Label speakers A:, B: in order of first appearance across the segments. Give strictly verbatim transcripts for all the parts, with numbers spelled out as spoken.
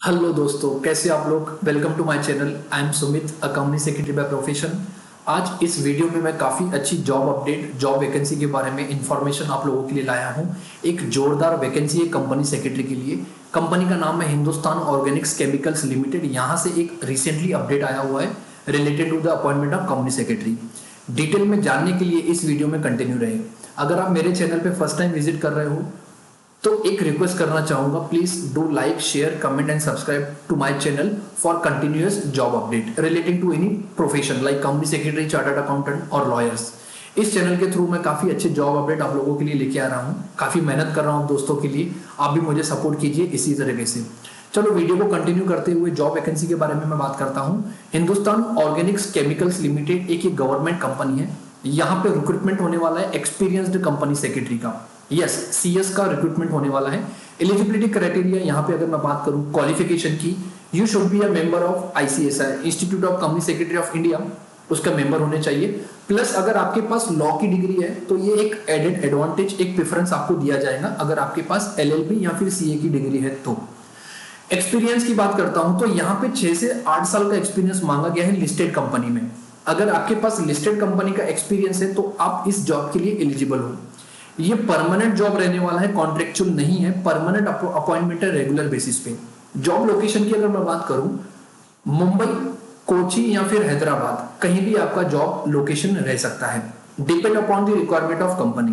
A: Hello दोस्तों, कैसे आप लोग। Welcome to my channel. I am Sumit, a company secretary by profession. आज इस वीडियो में मैं काफ़ी अच्छी जॉब अपडेट, जॉब वैकेंसी के बारे में इंफॉर्मेशन आप लोगों के लिए लाया हूं। एक जोरदार वैकेंसी है कंपनी सेक्रेटरी के लिए। कंपनी का नाम है हिंदुस्तान ऑर्गेनिक्स केमिकल्स लिमिटेड। यहाँ से एक रिसेंटली अपडेट आया हुआ है related to the appointment of company secretary. Detail में जानने के लिए इस वीडियो में कंटिन्यू रहे। अगर आप मेरे चैनल पर फर्स्ट टाइम विजिट कर रहे हो तो एक रिक्वेस्ट करना चाहूंगा, please do like, share, comment and subscribe to my channel for continuous job update relating to any profession like company secretary, chartered accountant और लॉयर्स। इस चैनल के थ्रू मैं काफी अच्छे जॉब अपडेट आप लोगों के लिए लेके आ रहा हूँ। काफी मेहनत कर रहा हूँ दोस्तों के लिए, आप भी मुझे सपोर्ट कीजिए इसी तरीके से। चलो वीडियो को कंटिन्यू करते हुए जॉब वैकेंसी के बारे में मैं बात करता हूँ। हिंदुस्तान ऑर्गेनिक्स केमिकल्स लिमिटेड एक गवर्नमेंट कंपनी है। यहाँ पे रिक्रूटमेंट होने वाला है एक्सपीरियंस्ड कंपनी सेक्रेटरी का। यस, सीएस का रिक्रूटमेंट होने वाला है। एलिजिबिलिटी क्राइटेरिया यहाँ पे अगर मैं बात करूं क्वालिफिकेशन की, you should be a member of ICSI, Institute of company Secretary of India, उसका मेंबर होने चाहिए। प्लस अगर आपके पास लॉ की डिग्री है तो ये एक एडेड एडवांटेज, एक प्रेफरेंस आपको दिया जाएगा अगर आपके पास एलएलबी या फिर सीए की डिग्री है तो। एक्सपीरियंस की बात करता हूं तो यहाँ पे छह से आठ साल का एक्सपीरियंस मांगा गया है लिस्टेड कंपनी में। अगर आपके पास लिस्टेड कंपनी का एक्सपीरियंस है तो आप इस जॉब के लिए एलिजिबल हो। ये परमानेंट जॉब रहने वाला है, कॉन्ट्रेक्चुअल नहीं है, परमानेंट अपॉइंटमेंट है रेगुलर बेसिस पे। जॉब लोकेशन की अगर मैं बात करूं, मुंबई, कोची या फिर हैदराबाद, कहीं भी आपका जॉब लोकेशन रह सकता है, depend upon the requirement of company.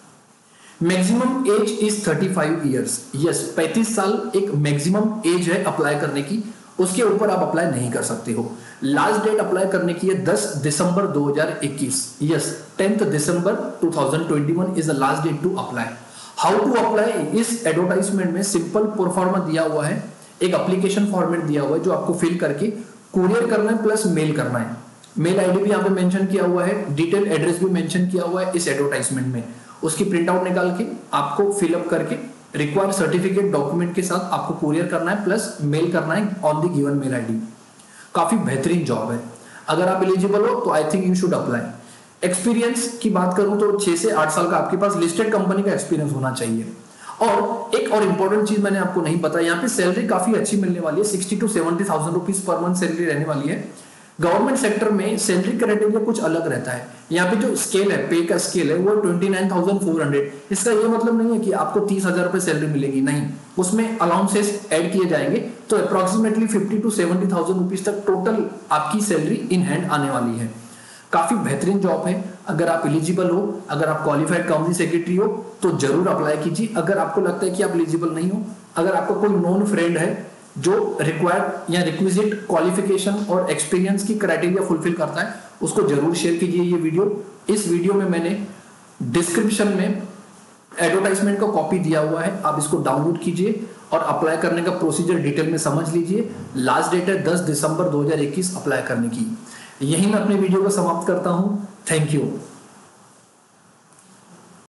A: Maximum age is thirty five years. Yes, पैंतीस साल एक मैक्सिमम एज है अप्लाई करने की, उसके ऊपर आप अप्लाई नहीं कर सकते हो। लास्ट डेट अप्लाई करने की है दस दिसंबर दो हज़ार इक्कीस। Yes, tenth December two thousand twenty one is the last date to apply. How to apply, इस एडवर्टाइजमेंट में सिंपल प्रोफार्मा दिया हुआ है, एक एप्लीकेशन फॉर्मेट दिया हुआ है जो आपको फिल करके कुरियर करना है प्लस मेल करना है। मेल आईडी भी यहाँ पे मेंशन किया हुआ है, डिटेल एड्रेस भी मेंशन किया हुआ है इस एडवर्टाइजमेंट में। उसकी प्रिंट आउट निकाल के आपको फिलअप करके रिक्वायर्ड सर्टिफिकेट डॉक्यूमेंट के साथ आपको कुरियर करना है प्लस मेल करना है on the given mail ID. काफी बेहतरीन जॉब है। अगर आप एलिजिबल हो तो I think you should apply. Experience की बात करूं तो छह से आठ साल का आपके पास लिस्टेड कंपनी का एक्सपीरियंस होना चाहिए। और एक और इंपॉर्टेंट चीज मैंने आपको नहीं बताया, यहाँ पे सैलरी काफी अच्छी मिलने वाली है, sixty to seventy thousand rupees per month salary रहने वाली है। गवर्नमेंट सेक्टर में सैलरी क्राइटेरिया कुछ अलग रहता है। यहाँ पे जो स्केल है, पे का स्केल है, वो twenty nine thousand four hundred. इसका ये मतलब नहीं है कि आपको तीस हजार रुपए सैलरी मिलेगी, नहीं, उसमें अलाउंसेस ऐड किए जाएंगे। तो approximately fifty to seventy thousand rupees तक टोटल आपकी सैलरी इन हैंड आने वाली है। काफी बेहतरीन जॉब है। अगर आप एलिजिबल हो, अगर आप क्वालिफाइड कंपनी सेक्रेटरी हो तो जरूर अप्लाई कीजिए। अगर आपको लगता है कि आप एलिजिबल नहीं हो, अगर आपका कोई नॉन फ्रेंड है जो रिक्वायर्ड या रिक्विजिट क्वालिफिकेशन और एक्सपीरियंस की क्राइटेरिया फुलफिल करता है, उसको जरूर शेयर कीजिए ये वीडियो। इस वीडियो में मैंने डिस्क्रिप्शन में एडवर्टाइजमेंट का कॉपी दिया हुआ है, आप इसको डाउनलोड कीजिए और अप्लाई करने का प्रोसीजर डिटेल में समझ लीजिए। लास्ट डेट है दस दिसंबर दो हज़ार इक्कीस अप्लाई करने की। यही मैं अपने वीडियो को समाप्त करता हूं। Thank you.